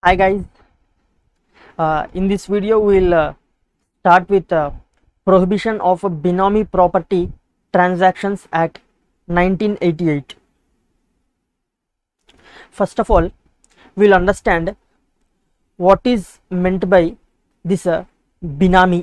Hi guys, in this video we will start with Prohibition of Benami Property Transactions Act 1988. First of all, we will understand what is meant by this Benami.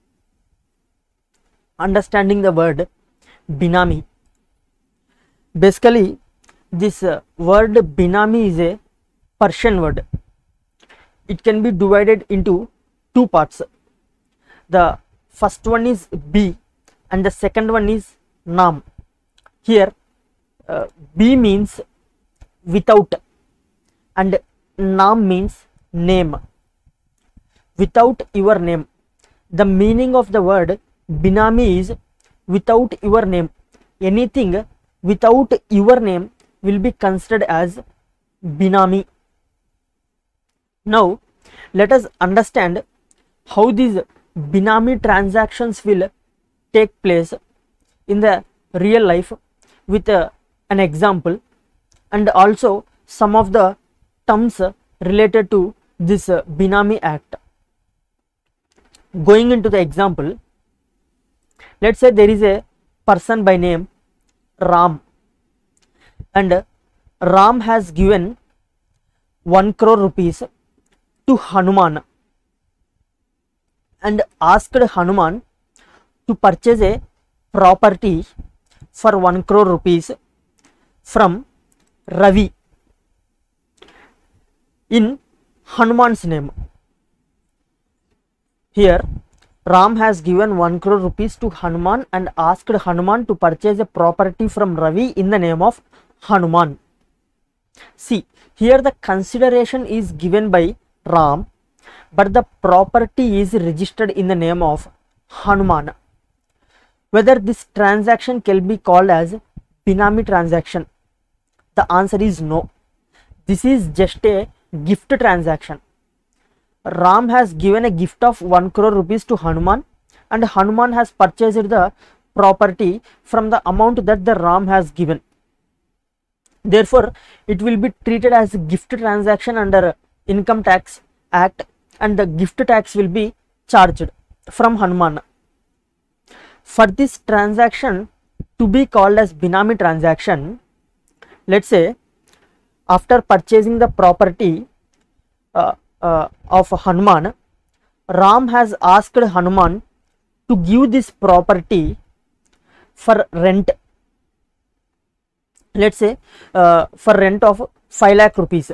Understanding the word Benami. Basically, this word Benami is a Persian word. It can be divided into two parts. The first one is B and the second one is Nam. Here B means without and Nam means name. Without your name. The meaning of the word Benami is without your name. Anything without your name will be considered as Benami. Now let us understand how these Benami transactions will take place in the real life with an example, and also some of the terms related to this Benami Act. Going into the example, let's say there is a person by name Ram, and Ram has given 1 crore rupees to Hanuman and asked Hanuman to purchase a property for 1 crore rupees from Ravi in Hanuman's name. Here Ram has given 1 crore rupees to Hanuman and asked Hanuman to purchase a property from Ravi in the name of Hanuman. See, here the consideration is given by Ram, but the property is registered in the name of Hanuman. Whether this transaction can be called as Benami transaction? The answer is no. This is just a gift transaction. Ram has given a gift of 1 crore rupees to Hanuman, and Hanuman has purchased the property from the amount that the Ram has given. Therefore, it will be treated as a gift transaction under Income Tax Act, and the gift tax will be charged from Hanuman. For this transaction to be called as Benami transaction, let's say after purchasing the property of Hanuman, Ram has asked Hanuman to give this property for rent. Let's say for rent of 5 lakh rupees,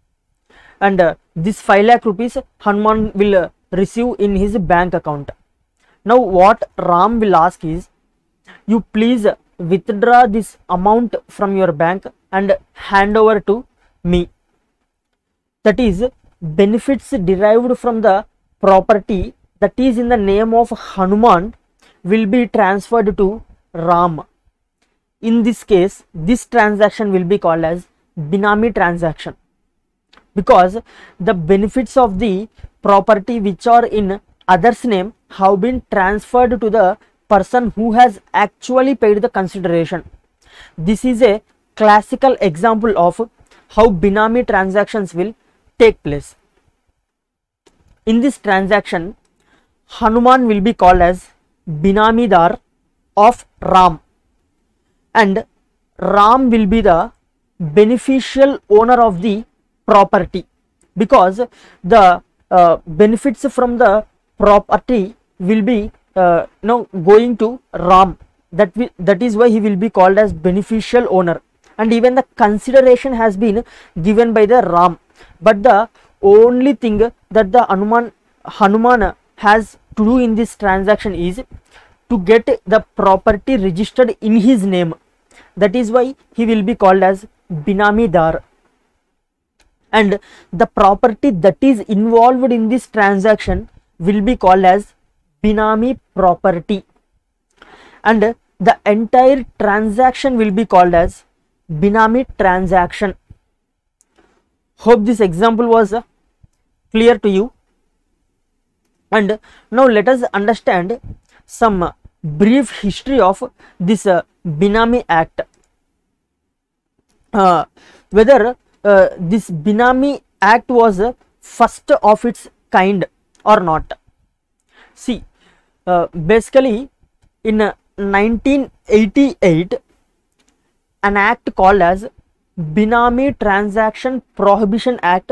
and this 5 lakh rupees Hanuman will receive in his bank account. Now what Ram will ask is, you please withdraw this amount from your bank and hand over to me. That is, benefits derived from the property that is in the name of Hanuman will be transferred to Ram. In this case, this transaction will be called as Benami transaction, because the benefits of the property which are in others' name have been transferred to the person who has actually paid the consideration. This is a classical example of how Benami transactions will take place. In this transaction, Hanuman will be called as Benamidar of Ram, and Ram will be the beneficial owner of the property, because the benefits from the property will be going to Ram. That is why he will be called as beneficial owner, and even the consideration has been given by the Ram. But the only thing that the Hanuman has to do in this transaction is to get the property registered in his name. That is why he will be called as Benamidar, and the property that is involved in this transaction will be called as Benami property, and the entire transaction will be called as Benami transaction. Hope this example was clear to you. And now let us understand some brief history of this Benami Act. Whether this Benami Act was first of its kind or not? See, basically in 1988 an act called as Benami Transaction Prohibition Act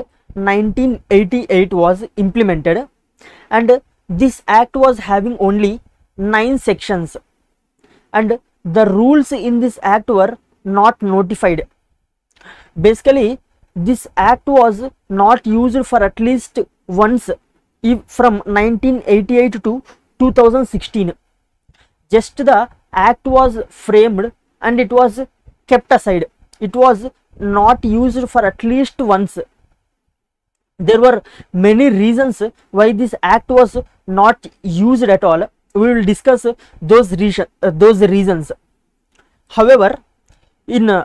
1988 was implemented, and this act was having only 9 sections, and the rules in this act were not notified. Basically this act was not used for at least once from 1988 to 2016. Just the act was framed and it was kept aside. It was not used for at least once. There were many reasons why this act was not used at all. We will discuss those reasons. However, in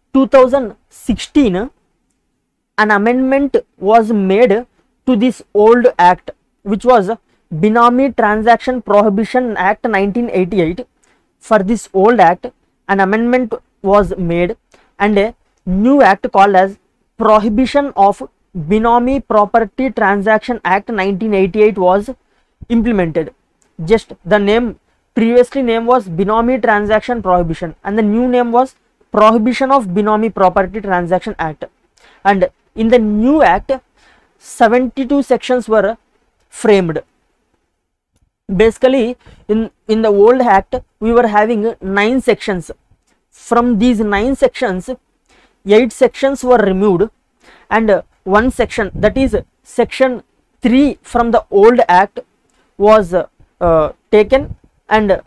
2016 an amendment was made to this old act, which was Benami Transaction Prohibition Act 1988. For this old act an amendment was made and a new act called as Prohibition of Benami Property Transaction Act 1988 was implemented. Just the name, previously name was Benami Transaction Prohibition and the new name was Prohibition of Benami Property Transaction Act. And in the new act 72 sections were framed. Basically in the old act we were having 9 sections. From these 9 sections 8 sections were removed and one section, that is section 3 from the old act, was taken, and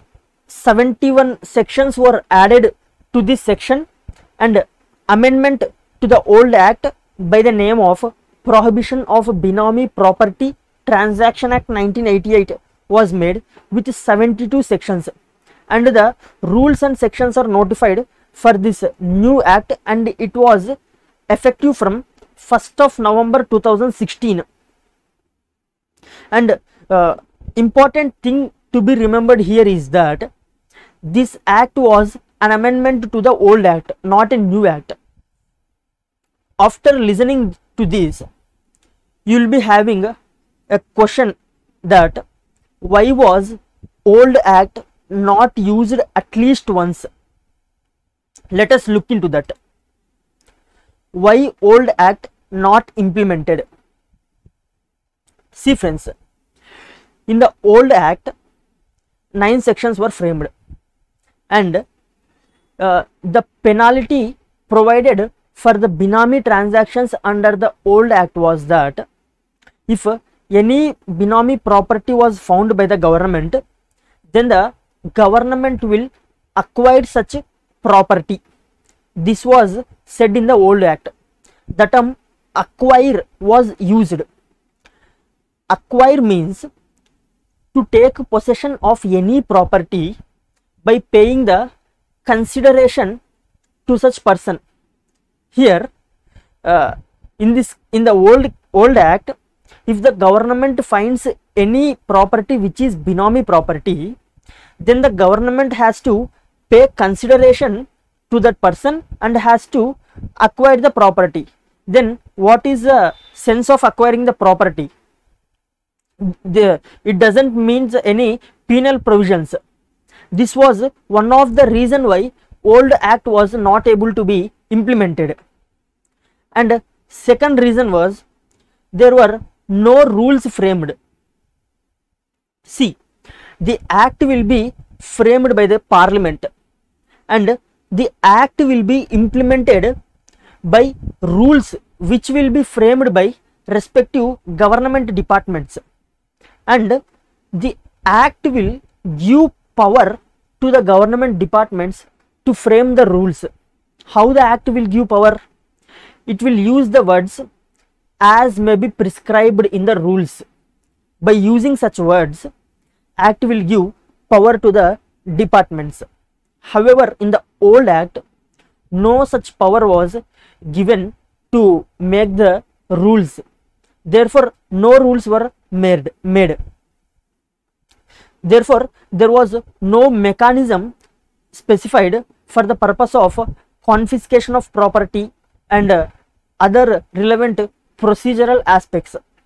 71 sections were added to this section, and amendment to the old act by the name of Prohibition of Benami Property Transaction Act 1988 was made with 72 sections, and the rules and sections are notified for this new act, and it was effective from 1st of November 2016. And important thing to be remembered here is that this act was an amendment to the old act, not a new act. After listening to this, you will be having a question that why was old act not used at least once? Let us look into that. Why old act not implemented? See friends, in the old act 9 sections were framed, and the penalty provided for the Benami transactions under the old act was that if any Benami property was found by the government, then the government will acquire such property. This was said in the old act. The term acquire was used. Acquire means to take possession of any property by paying the consideration to such person. Here in the old act, if the government finds any property which is Benami property, then the government has to pay consideration to that person and has to acquire the property. Then what is the sense of acquiring the property? It doesn't mean any penal provisions. This was one of the reason why old act was not able to be implemented. And second reason was there were no rules framed. See, the act will be framed by the parliament and the act will be implemented by rules which will be framed by respective government departments, and the act will give power to the government departments to frame the rules. How the act will give power? It will use the words as may be prescribed in the rules. By using such words, act will give power to the departments. However, in the old act, no such power was given to make the rules. Therefore, no rules were made. Therefore, there was no mechanism specified for the purpose of confiscation of property and other relevant procedural aspects.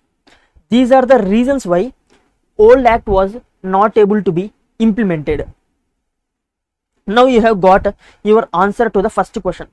These are the reasons why old act was not able to be implemented. Now you have got your answer to the first question.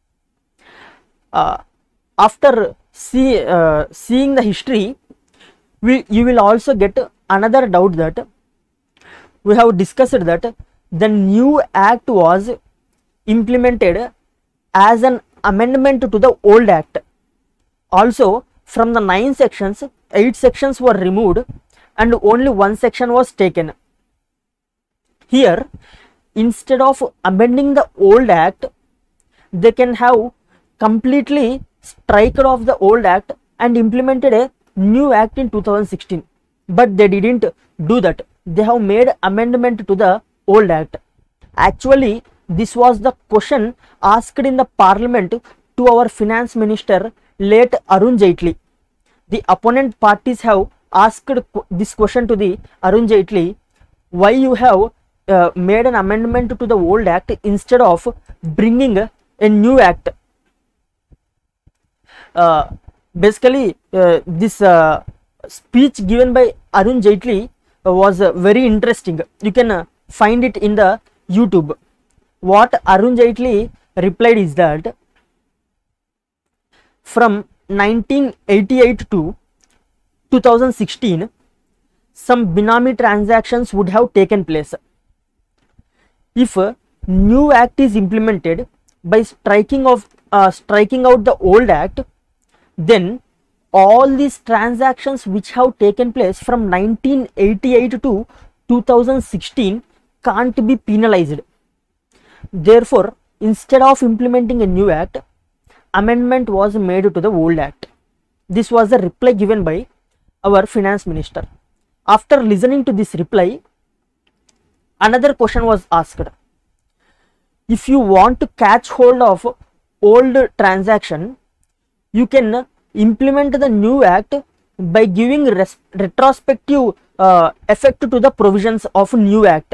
After seeing the history, you will also get another doubt that we have discussed that the new act was implemented as an amendment to the old act. Also, from the 9 sections, 8 sections were removed and only 1 section was taken. Here, instead of amending the old act, they can have completely striked off the old act and implemented a new act in 2016. But they didn't do that. They have made amendment to the old act. Actually, this was the question asked in the parliament to our finance minister, late Arun Jaitley. The opponent parties have asked this question to the Arun Jaitley, why you have made an amendment to the old act instead of bringing a new act. Basically, this speech given by Arun Jaitley was very interesting. You can find it in the YouTube. What Arun Jaitley replied is that from 1988 to 2016, some Benami transactions would have taken place. If a new act is implemented by striking out the old act, then all these transactions which have taken place from 1988 to 2016 can't be penalized. Therefore, instead of implementing a new act, amendment was made to the old act. This was the reply given by our finance minister. After listening to this reply, another question was asked. If you want to catch hold of old transaction, you can implement the new act by giving retrospective effect to the provisions of new act.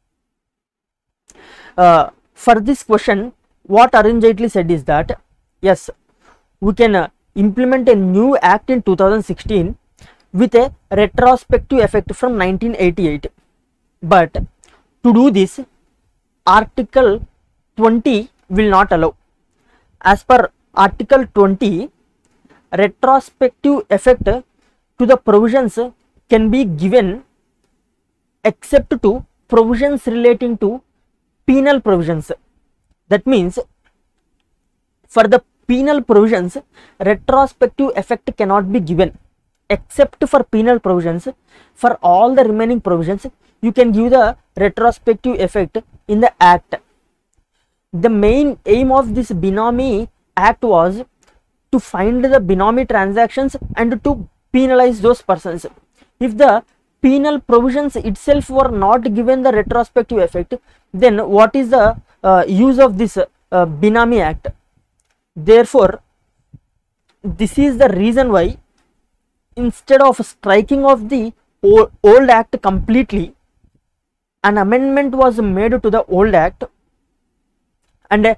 For this question, what Arun Jaitley said is that yes, we can implement a new act in 2016 with a retrospective effect from 1988. But to do this, Article 20 will not allow. As per Article 20, retrospective effect to the provisions can be given except to provisions relating to penal provisions. That means for the penal provisions, retrospective effect cannot be given except for penal provisions. For all the remaining provisions, you can give the retrospective effect in the act. The main aim of this Benami Act was to find the Benami transactions and to penalize those persons. If the penal provisions itself were not given the retrospective effect, then what is the use of this Benami Act? Therefore, this is the reason why instead of striking off the old act completely, an amendment was made to the old act, and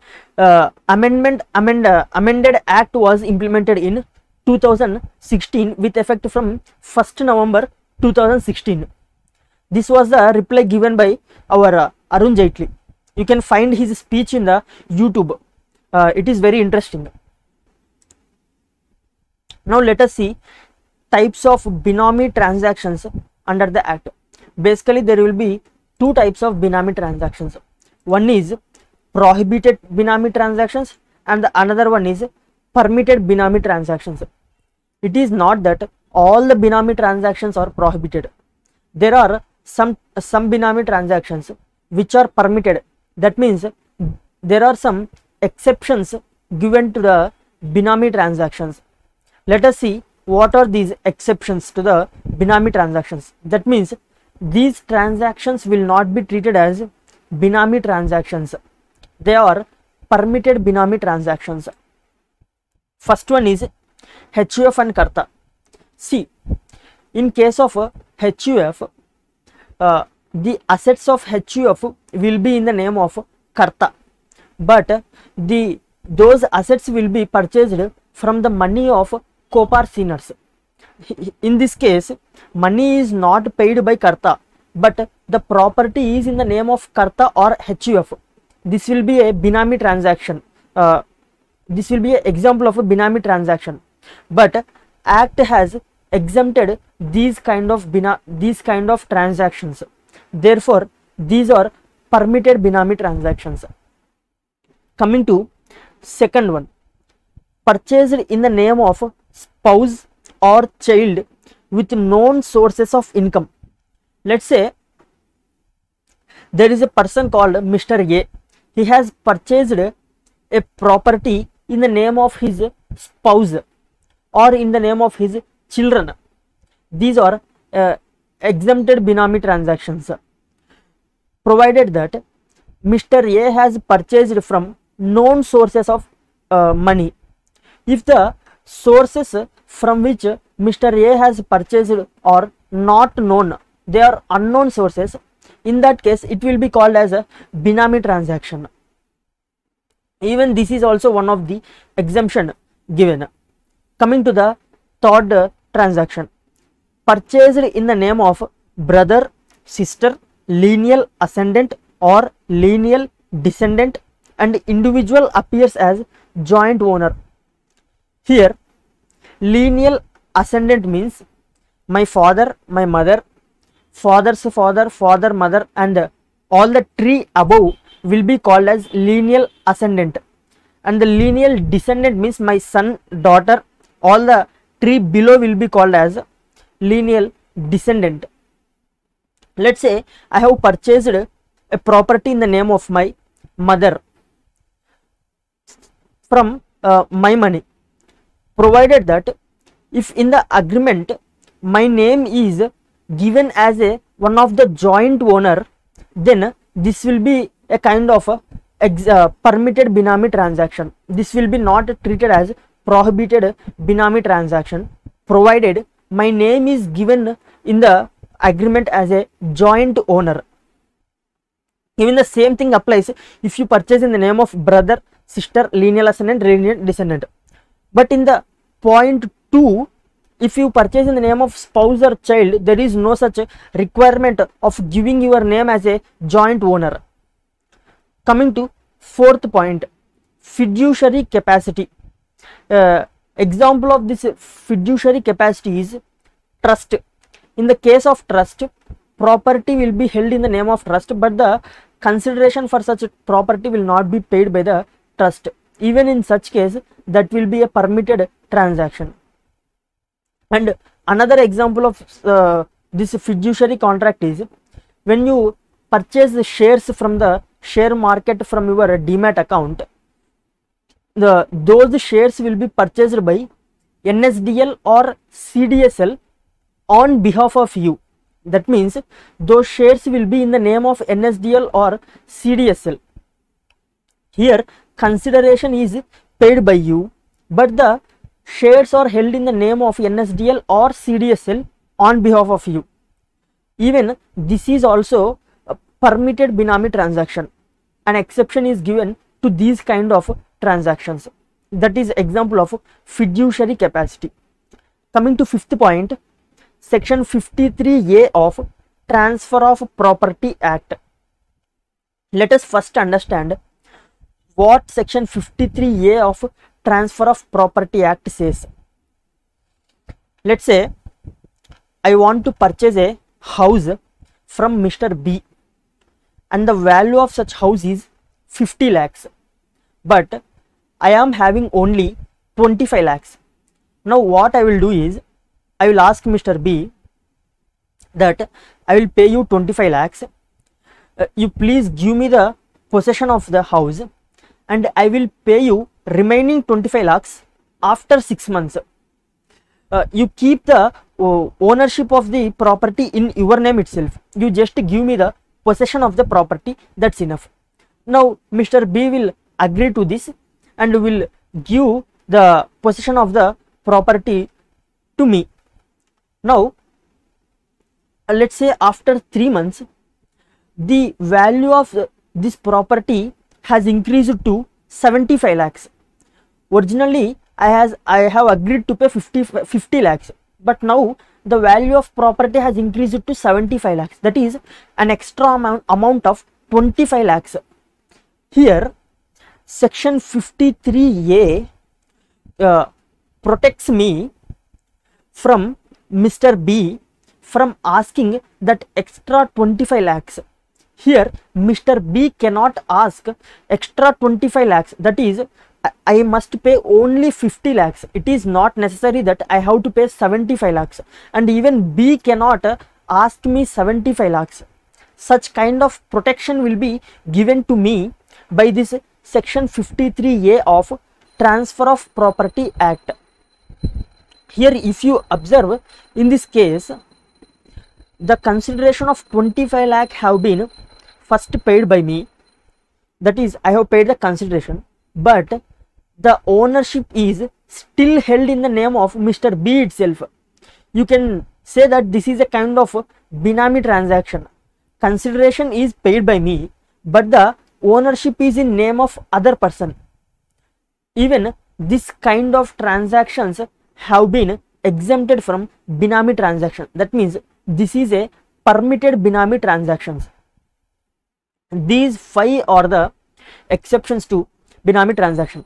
amended act was implemented in 2016 with effect from 1st November 2016. This was the reply given by our Arun Jaitley. You can find his speech in the YouTube. It is very interesting. Now let us see types of Benami transactions under the act. Basically, there will be two types of Benami transactions. One is prohibited Benami transactions and the another one is permitted Benami transactions. It is not that all the Benami transactions are prohibited. There are some Benami transactions which are permitted. That means there are some exceptions given to the Benami transactions. Let us see what are these exceptions to the Benami transactions. That means these transactions will not be treated as Benami transactions. They are permitted Benami transactions. First one is HUF and Karta. See, in case of HUF, the assets of HUF will be in the name of Karta, but those assets will be purchased from the money of co-partners. in this case, money is not paid by Karta, but the property is in the name of Karta or HUF. This will be a Binami transaction. This will be an example of a Binami transaction. But Act has exempted these kind of transactions. Therefore, these are permitted Binami transactions. Coming to second one, purchased in the name of spouse or child with known sources of income. Let's say there is a person called Mr. A. He has purchased a property in the name of his spouse or in the name of his children. These are exempted Binami transactions, provided that Mr. A has purchased from known sources of money. If the sources from which Mr. A has purchased are not known, they are unknown sources, in that case it will be called as a Binami transaction. Even this is also one of the exemption given. Coming to the third transaction, purchased in the name of brother, sister, lineal ascendant or lineal descendant, and individual appears as joint owner. Here lineal ascendant means my father, my mother, father's father, father, mother, and all the tree above will be called as lineal ascendant, and the lineal descendant means my son, daughter, all the tree below will be called as lineal descendant. Let's say I have purchased a property in the name of my mother from my money, provided that if in the agreement my name is given as a one of the joint owner, then this will be a kind of a permitted Binami transaction. This will be not treated as prohibited Binami transaction, provided my name is given in the agreement as a joint owner. Even the same thing applies if you purchase in the name of brother, sister, lineal ascendant, lineal descendant. But in the point 2, if you purchase in the name of spouse or child, there is no such requirement of giving your name as a joint owner. Coming to fourth point, fiduciary capacity. Example of this fiduciary capacity is trust. In the case of trust, property will be held in the name of trust, but the consideration for such property will not be paid by the trust. Even in such case, that will be a permitted transaction. And another example of this fiduciary contract is when you purchase the shares from the share market from your demat account, those shares will be purchased by NSDL or CDSL on behalf of you. That means those shares will be in the name of NSDL or CDSL. Here consideration is paid by you, but the shares are held in the name of NSDL or CDSL on behalf of you. Even this is also a permitted Binami transaction. An exception is given to these kind of transactions. That is example of fiduciary capacity. Coming to fifth point, section 53A of Transfer of Property Act. Let us first understand what section 53A of Transfer of Property Act says. Let's say I want to purchase a house from Mr. B and the value of such house is 50 lakhs, but I am having only 25 lakhs. Now what I will do is I will ask Mr. B that I will pay you 25 lakhs. You please give me the possession of the house and I will pay you remaining 25 lakhs after 6 months. You keep the ownership of the property in your name itself. You just give me the possession of the property, that's enough. Now Mr. B will agree to this and will give the possession of the property to me. Now let's say after 3 months the value of this property has increased to 75 lakhs. Originally I have agreed to pay 50 lakhs, but now the value of property has increased to 75 lakhs, that is an extra amount of 25 lakhs. Here section 53A protects me from Mr. B from asking that extra 25 lakhs. Here Mr. B cannot ask extra 25 lakhs, that is I must pay only 50 lakhs. It is not necessary that I have to pay 75 lakhs, and even B cannot ask me 75 lakhs. Such kind of protection will be given to me by this section 53A of Transfer of Property Act. Here if you observe, in this case the consideration of 25 lakh have been first paid by me, that is I have paid the consideration, but the ownership is still held in the name of Mr. B itself. You can say that this is a kind of Binami transaction. Consideration is paid by me, but the ownership is in name of other person. Even this kind of transactions have been exempted from Binami transaction. That means this is a permitted Binami transactions. These 5 are the exceptions to Binami transaction.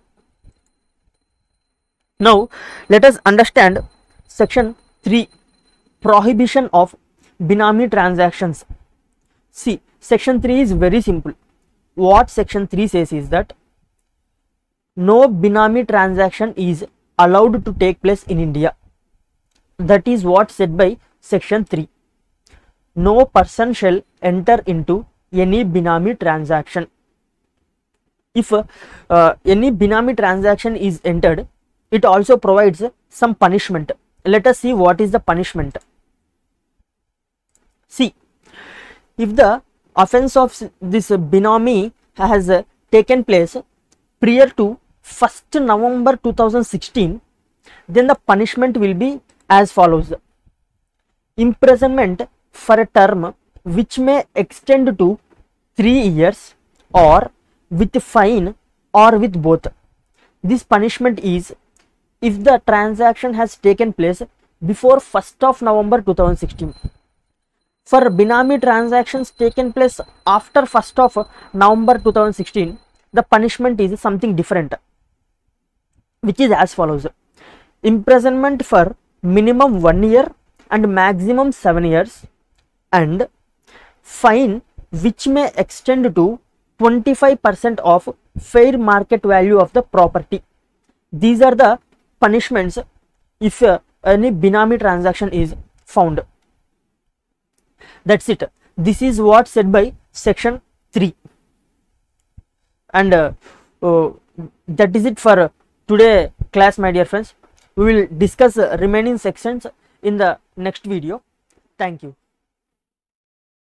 Now let us understand section 3, prohibition of Binami transactions. See, section 3 is very simple. What section 3 says is that no Binami transaction is allowed to take place in India. That is what said by section 3. No person shall enter into any Binami transaction. If any Binami transaction is entered, it also provides some punishment. Let us see what is the punishment. See, if the offense of this Binami has taken place prior to 1st November 2016, then the punishment will be as follows: imprisonment for a term which may extend to 3 years, or with fine, or with both. This punishment is if the transaction has taken place before 1st of November 2016. For Binami transactions taken place after 1st of November 2016, the punishment is something different, which is as follows: imprisonment for minimum 1 year and maximum 7 years, and fine which may extend to 25% of fair market value of the property. These are the punishments if any Binami transaction is found. That's it. This is what said by section 3, and that is it for today class, my dear friends. We will discuss remaining sections in the next video. Thank you.